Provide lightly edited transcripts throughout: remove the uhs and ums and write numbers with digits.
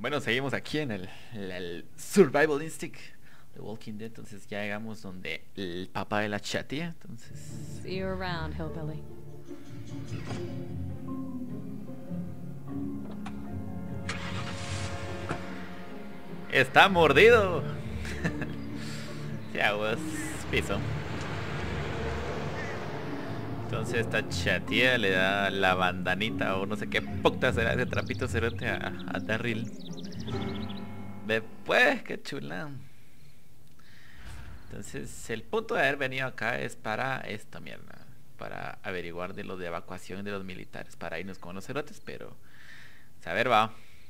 Bueno, seguimos aquí en el Survival Instinct de Walking Dead. Entonces ya llegamos donde el papá de la chatía. Entonces. See you around, hillbilly. ¡Está mordido! Ya vos, piso. Entonces esta chatía le da la bandanita o no sé qué puta será ese trapito cerote a Darryl. Ve pues, qué chula. Entonces el punto de haber venido acá es para esta mierda. Para averiguar de lo de evacuación de los militares. Para irnos con los cerotes, pero saber va.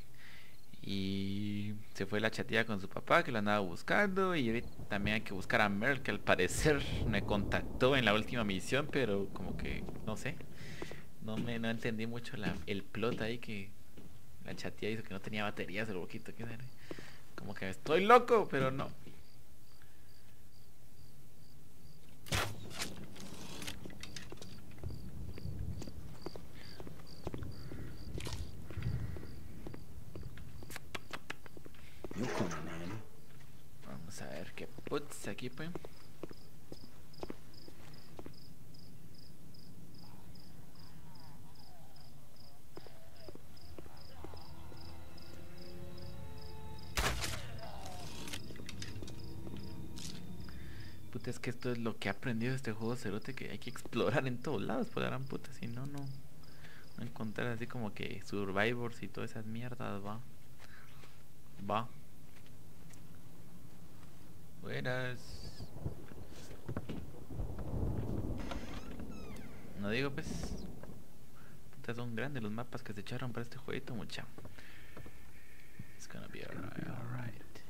Y se fue la chatilla con su papá que lo andaba buscando. Y también hay que buscar a Merle, que al parecer me contactó en la última misión, pero como que no sé. No entendí mucho el plot ahí, que la chatilla dijo que no tenía baterías el boquito. Como que estoy loco, pero no. Vamos a ver qué putz aquí pues. Puta, es que esto es lo que he aprendido de este juego cerote, que hay que explorar en todos lados, pues gran puta, si no, no encontrar así como que survivors y todas esas mierdas, va. Buenas. No digo pues. Puta, son grandes los mapas que se echaron para este jueguito, mucha. It's gonna be alright.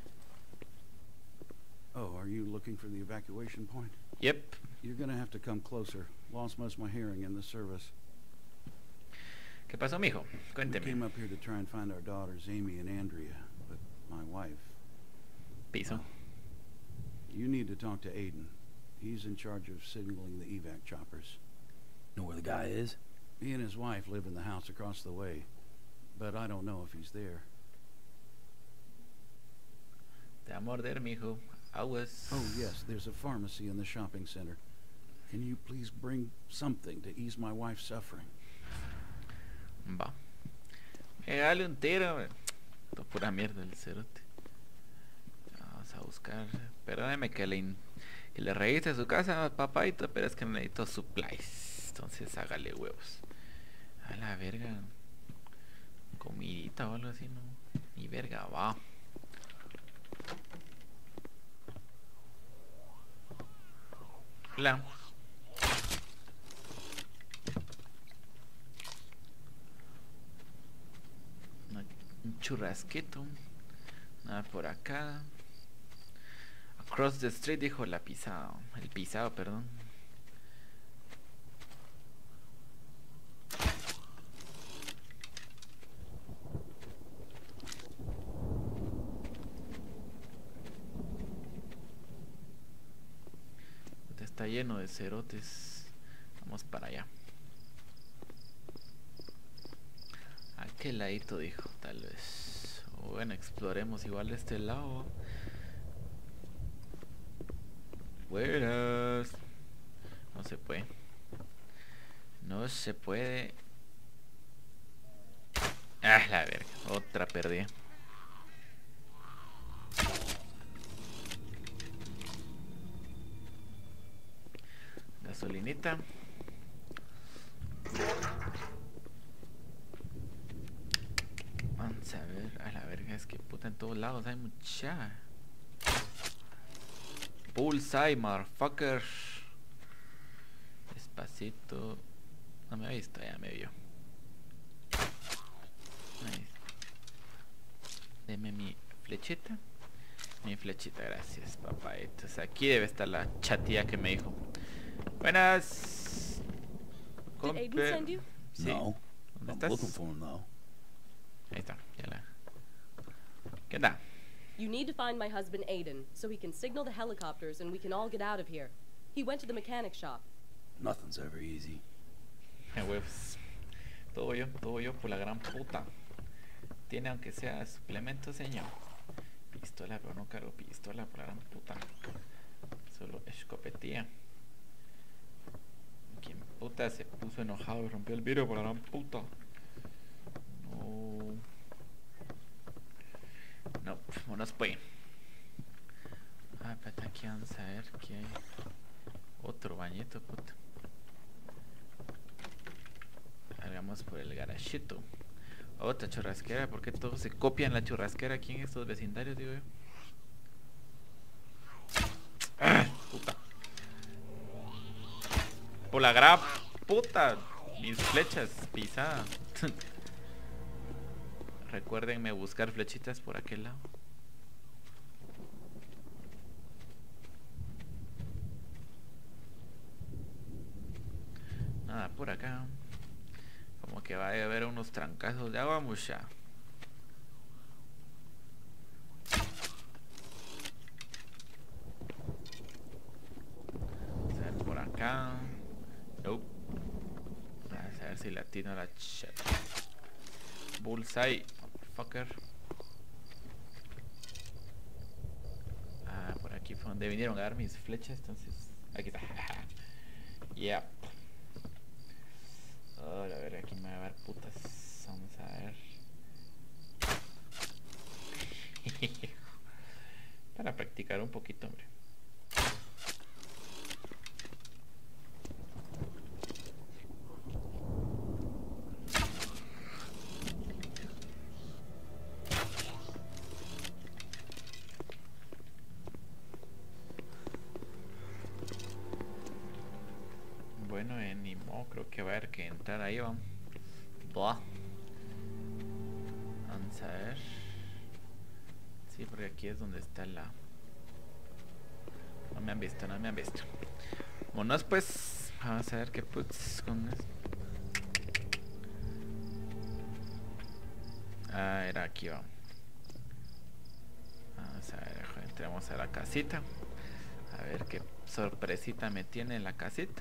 Oh, are you looking for the evacuation point? Yep. You're gonna have to come closer. Lost most of my hearing in the service. ¿Qué pasó, mijo? We Cuénteme. came up here to try and find our daughters, Amy and Andrea, but my wife... Piso. You need to talk to Aiden. He's in charge of signaling the evac choppers. Know where the guy is? He and his wife live in the house across the way, but I don't know if he's there. Te va a morder, mijo. Aguas. Oh, yes, there's a pharmacy in the shopping center. Can you please bring something to ease my wife's suffering? Va. Dale un tiro. Esto es pura mierda el cerote. Vamos a buscar. Perdóneme que le revise su casa, papaito, pero es que necesito supplies. Entonces hágale huevos. A la verga. Comidita o algo así, no. Ni verga, va. Hola. Un churrasquito. Nada por acá. Across the street, dijo la pisado. El pisado, perdón. Está lleno de cerotes. Vamos para allá. ¿A qué ladito dijo? Tal vez. Bueno, exploremos igual de este lado. Buenas. No se puede. No se puede. Ah, la verga. Otra perdí. Gasolinita. Vamos a ver. A la verga, es que puta en todos lados hay mucha. Bullseye, motherfucker. Despacito. No me ha visto, ya me vio. Ahí. Deme mi flechita. Mi flechita, gracias, papá. Entonces aquí debe estar la chatía que me dijo. Buenas. Did Aiden send you? Sí. No. ¿Dónde I'm estás? looking for him, though. Ahí está, ya la. ¿Qué onda? You need to find my husband Aiden so he can signal the helicopters and we can all get out of here. He went to the mechanic shop. Nothing's ever easy. Huevos. Todo yo por la gran puta. Tiene aunque sea suplemento, señor. Pistola, pero no cargo pistola por la gran puta. Solo escopetía. ¿Quién puta se puso enojado y rompió el vidrio por la gran puta? No. No, vámonos pues. Ah, espérate, aquí vamos a ver que hay otro bañito, puta. Hagamos por el garachito. Otra churrasquera, ¿por qué todos se copian la churrasquera aquí en estos vecindarios, digo yo? ¡Ah, puta! Por la gran puta, mis flechas pisadas. Recuérdenme buscar flechitas por aquel lado. Nada por acá. Como que va a haber unos trancazos de agua, mucha. Vamos a ver por acá. Nope. Vamos a ver si latino la chat. Bullseye, fucker. Ah, por aquí fue donde vinieron a dar mis flechas, entonces. Aquí está. Yeah. Oh, a ver, aquí me va a dar putas. Vamos a ver. Para practicar un poquito, hombre. Bueno, ni modo, creo que va a haber que entrar ahí, vamos. Vamos a ver. Sí, porque aquí es donde está la... No me han visto, no me han visto. Vámonos pues. Vamos a ver qué puts con esto. Ah, era aquí, vamos. Vamos a ver, entremos a la casita. A ver qué sorpresita me tiene en la casita.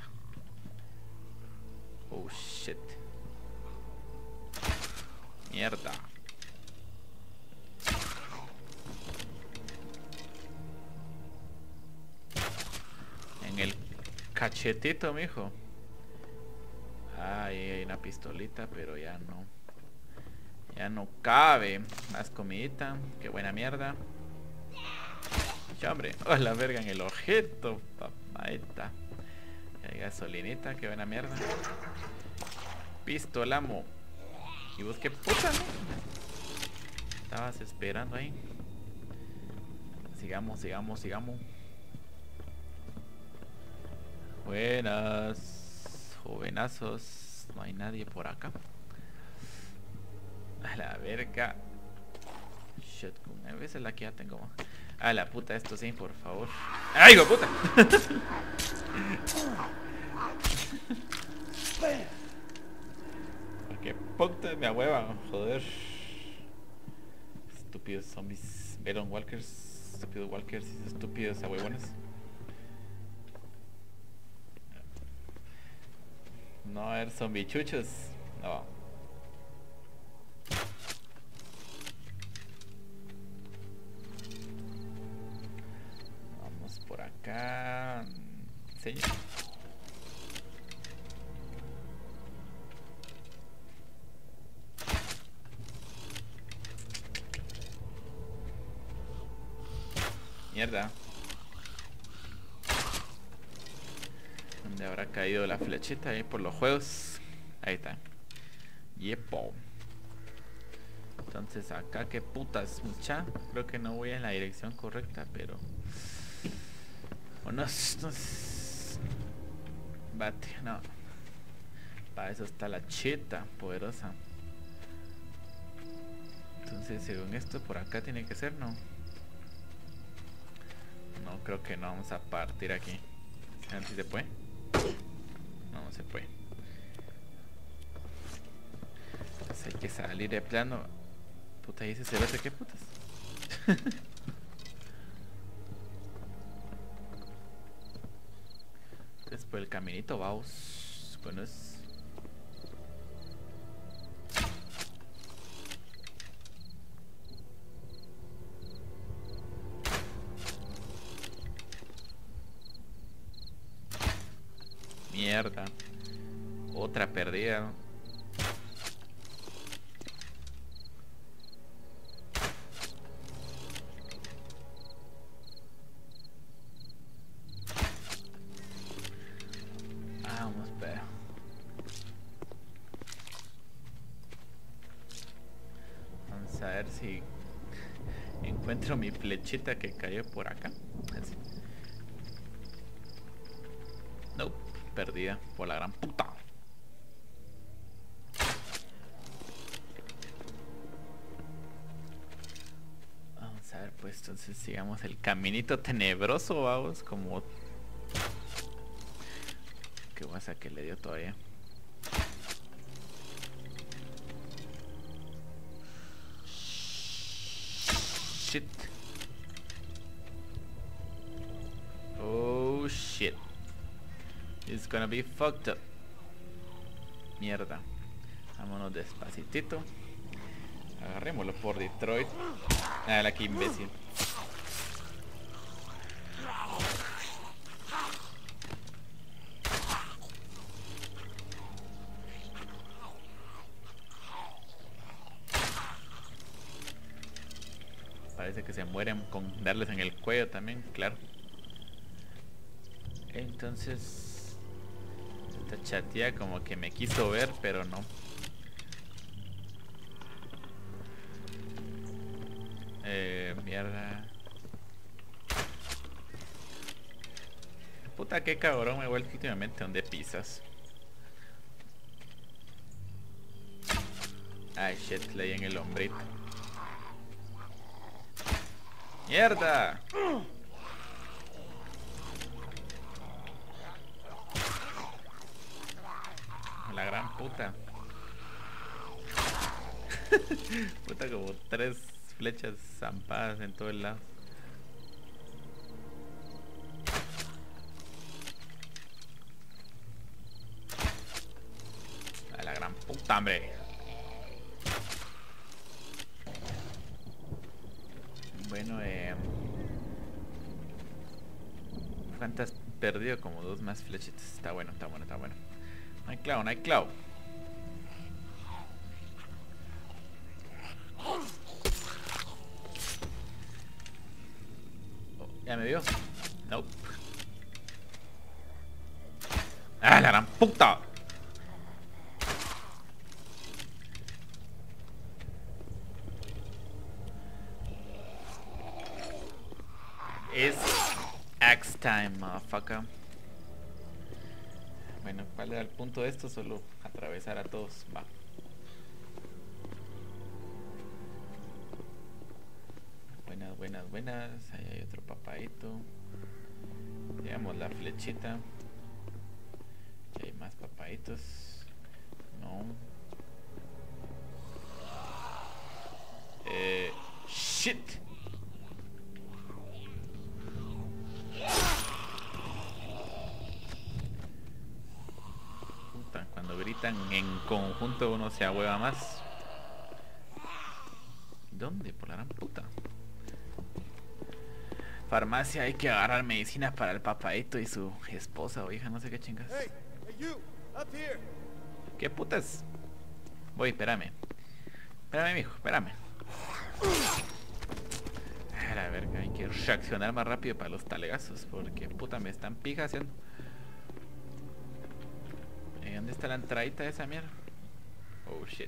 Oh shit. Mierda. En el cachetito, mijo. Ahí hay una pistolita, pero ya no. Ya no cabe. Más comidita. Qué buena mierda. Ya, hombre. Oh, la verga en el ojito, papaita. Hay gasolinita, qué buena mierda. Pistolamo. ¿Y vos qué puta, no? Estabas esperando ahí. Sigamos, sigamos, sigamos. Buenas, jovenazos. No hay nadie por acá. A la verga. Shotgun. A veces la que ya tengo. A la puta, esto sí, por favor. ¡Ay, hijo de puta! ¿Qué puta me ahueva? Joder. Estúpidos zombies. Veron walkers. Estúpidos walkers. Estúpidos ahuevones. No, a ver, zombie chuchos. No. Vamos por acá. Señor. Mierda. ¿Dónde habrá caído la flechita? Ahí por los juegos. Ahí está. Yepo. Entonces acá qué putas, mucha. Creo que no voy en la dirección correcta, pero... Bueno, bate, no. Para eso está la cheta poderosa. Entonces según esto por acá tiene que ser, ¿no? No, creo que no. Vamos a partir aquí. A ver si se puede. No, no se puede. Entonces hay que salir de plano. Puta, ¿y ese cerote qué putas? Entonces por el caminito vamos. Bueno, es... Mierda. Otra perdida. Vamos, pero. Vamos a ver si encuentro mi flechita que cayó por acá. Así. No, perdida por la gran puta. Vamos a ver, pues entonces sigamos el caminito tenebroso, vamos, como... ¿Qué pasa que le dio todavía? Shit. Oh shit. It's gonna be fucked up. Mierda. Vámonos despacitito. Agarrémoslo por Detroit. Ah, la que imbécil. Parece que se mueren con darles en el cuello también, claro. Entonces esta chatía como que me quiso ver, pero no. Mierda. Puta, qué cabrón me vuelve últimamente donde pisas. Ay shit, leí en el hombrito. ¡Mierda! La gran puta. Puta, como 3 flechas zampadas en todo el lado. A la gran puta, hombre. Bueno, ¿cuántas perdido? Como 2 más flechitas. Está bueno, está bueno, está bueno. No hay clavo, no hay clavo. Oh, ¿ya me vio? Nope. ¡Ah, la gran puta! Es axe time, motherfucker. Bueno, ¿cuál era el punto de esto? Solo atravesar a todos. Va. Buenas, buenas, buenas. Ahí hay otro papadito. Digamos la flechita. Aquí hay más papaditos. No. Shit. Puta, cuando gritan en conjunto uno se ahueva más. ¿Dónde? Por la gran puta. Farmacia, hay que agarrar medicinas para el papadito y su esposa o hija, no sé qué chingas. Hey, you, up here. ¿Qué putas? Voy, espérame. Espérame, mijo, espérame. A la verga, hay que reaccionar más rápido para los talegazos, porque puta me están pija haciendo. ¿Dónde está la entradita de esa mierda? Oh shit.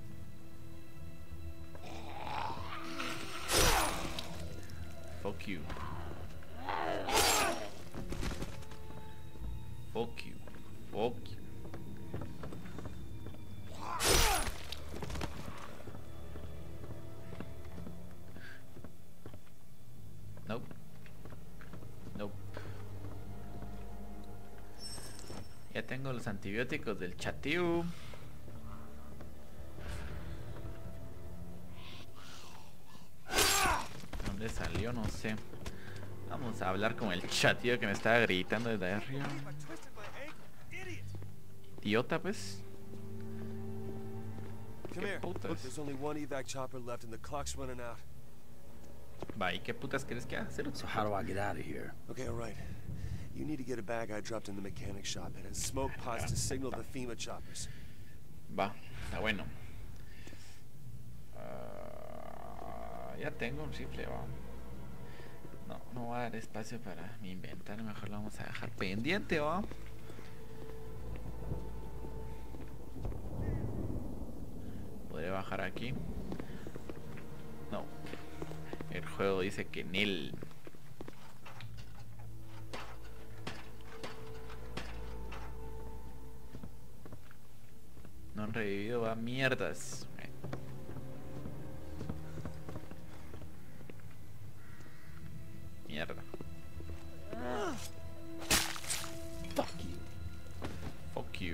Fuck you. Fuck you. Fuck you. Nope. Nope. Ya tengo los antibióticos del chatiu. ¿Dónde salió? No sé. Vamos a hablar con el chatío que me estaba gritando desde arriba. Idiota, pues. Come ¿Qué here. putas? Look, there's only one evac chopper left and the clock's running out. Va, ¿y qué putas quieres que haga? So how do I get out of here? Okay, all right. You need to get a bag I dropped in the mechanic shop. It has smoke pods to signal the FEMA choppers. Va, está bueno. Ya tengo un rifle, va. No va a dar espacio para mi inventario. Mejor lo vamos a dejar pendiente, va. Podré bajar aquí. No. El juego dice que nil. No han revivido, va, mierdas. Mierda. Fuck you. Fuck you.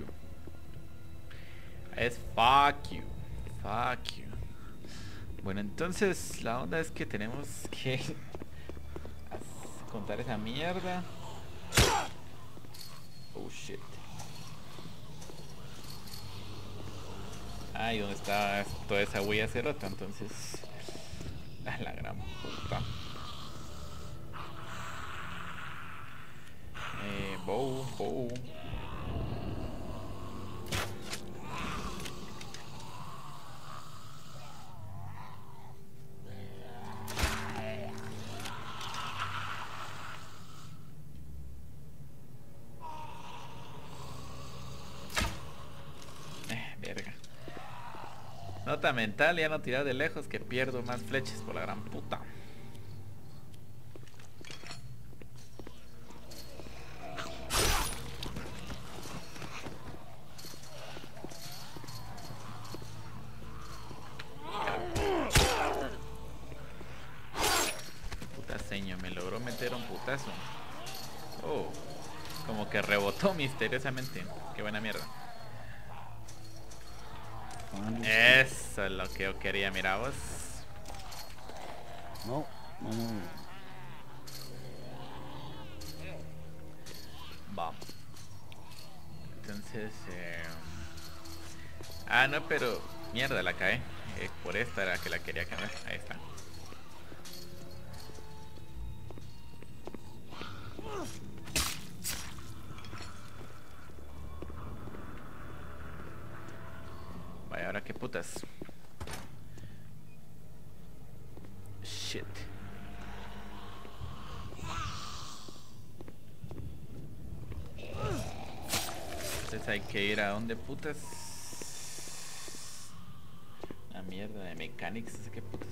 Es fuck you. Fuck you. Bueno, entonces la onda es que tenemos que contar esa mierda. Oh shit. Ay, ¿dónde está toda esa huella cerota? Entonces, a la gran puta. Bow. Verga. Nota mental, ya no tirar de lejos que pierdo más flechas por la gran puta. Putaseño, me logró meter un putazo. Oh, como que rebotó misteriosamente. Qué buena mierda. Eso es lo que yo quería, mira vos. No. Vamos. Entonces, no, pero mierda, la cae. Por esta era que la quería cambiar. Ahí está. Vaya, ahora qué putas. Shit. Entonces hay que ir a donde putas. La mierda de mechanics, no sé qué putas.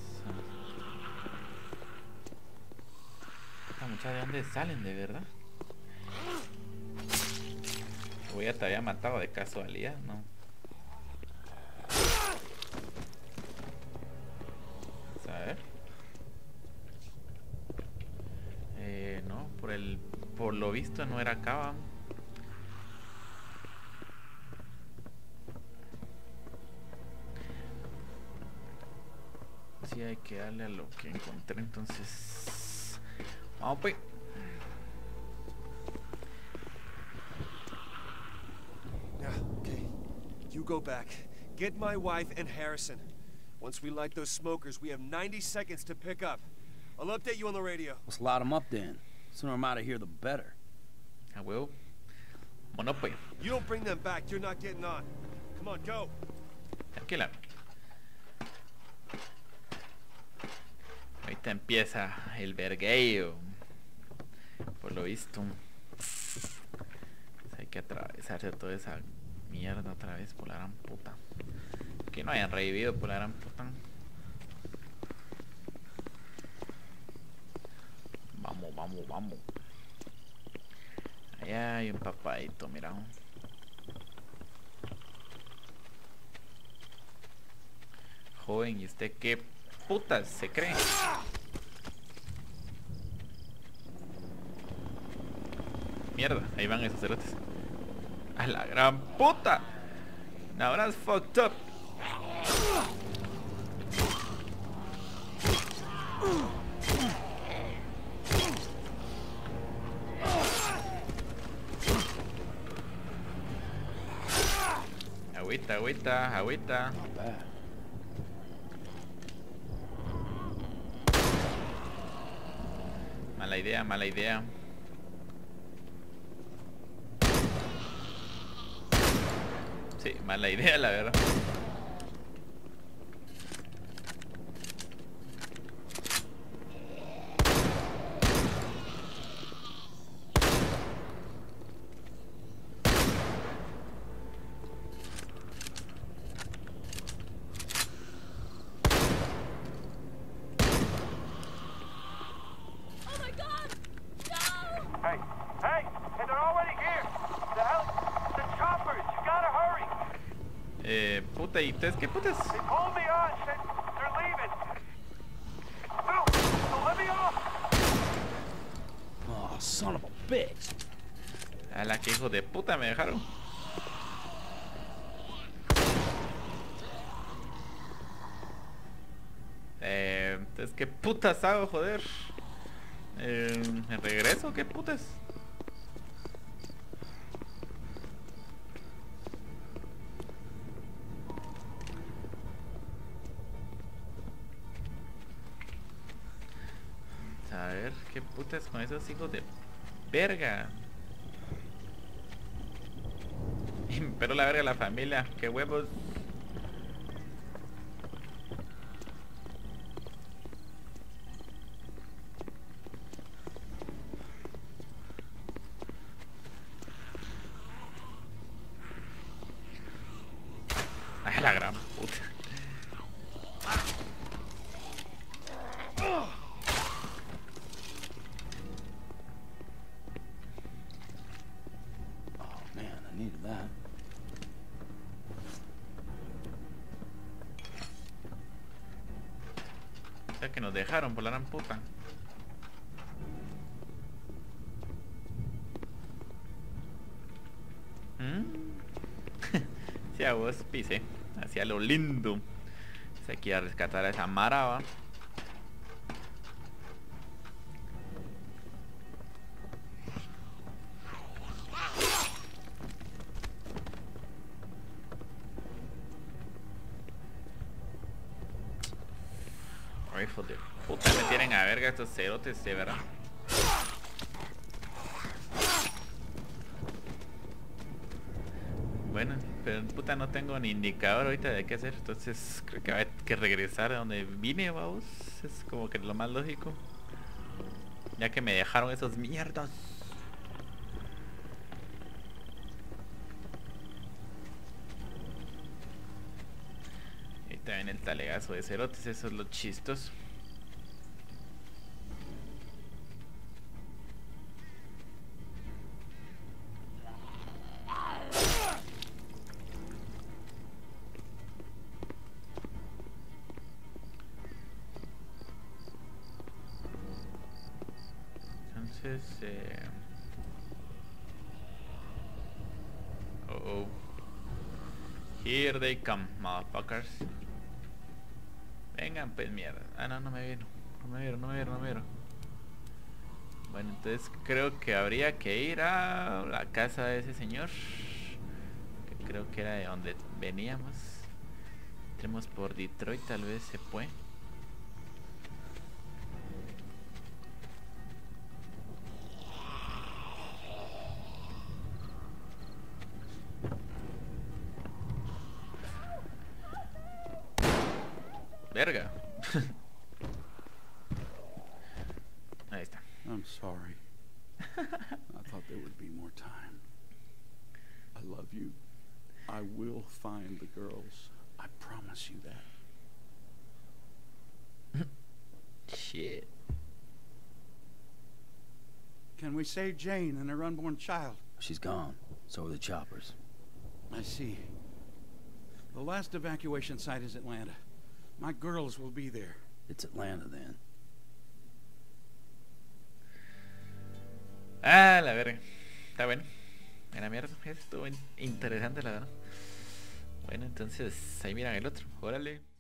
Esta muchacha, ¿de dónde salen de verdad? O ya te había matado de casualidad, ¿no? Vamos a ver. No, por lo visto no era acá, ¿va? Sí, hay que darle a lo que encontré, entonces vamos pues. Yeah, okay. You go back. Get my wife and Harrison. Once we light those smokers, we have 90 seconds to pick up. I'll update you on the radio. Let's light them up then. The sooner I'm out of here, the better. A huevo. Bueno pues. You don't bring them back, you're not getting on. Come on, go. Tranquila. Ahorita empieza el vergueo. Por lo visto. Hay que atravesarse toda esa mierda otra vez por la gran puta. Que no hayan revivido por la gran puta. Vamos. Allá hay un papadito, mira. Joven, ¿y usted qué putas se cree? Mierda, ahí van esos cerotes. ¡A la gran puta! Now that's fucked up. Agüita. Not bad. Mala idea. Sí, mala idea, la verdad. Oh my God! No! Hey, hey, they're already here. The hell, the choppers. You gotta hurry. Puta, ¿y ustedes qué putas? They pulled me on. Said they're leaving. Bill, so let me off. Oh, son of a bitch. A la que hijo de puta me dejaron. Entonces, ¿qué putas hago, joder? ¿Me regreso? ¿Qué putas? A ver, ¿qué putas con esos hijos de verga? Pero la verga la familia, qué huevos. Ay, la gran puta. Oh man, I needed that. O sea que nos dejaron por la gran puta. Sí, a vos pise. Hacia lo lindo. Se quiere rescatar a esa maraba. Ay, hijo de puta, me tienen a verga estos cerotes, de verdad. Bueno, pero puta no tengo ni indicador ahorita de qué hacer, entonces creo que va a haber que regresar a donde vine, vamos. Es como que lo más lógico. Ya que me dejaron esos mierdas. Y también el talegazo de cerotes, eso es lo chistoso. Entonces, oh. Here they come, motherfuckers. Vengan pues, mierda. Ah, no, no me vieron. No me vieron, no me vieron, no me vieron. Bueno, entonces creo que habría que ir a la casa de ese señor. Que creo que era de donde veníamos. Entremos por Detroit, tal vez se puede. Verga. Ahí está. I'm sorry. I thought there would be more time. I love you. I will find the girls. I promise you that. Shit. Can we save Jane and her unborn child? She's gone. So are the choppers. I see. The last evacuation site is Atlanta. My girls will be there. It's Atlanta then. Ah, la verga. Está bueno. Era mierda. Estuvo interesante, la verdad. Bueno, entonces ahí miran el otro. Órale.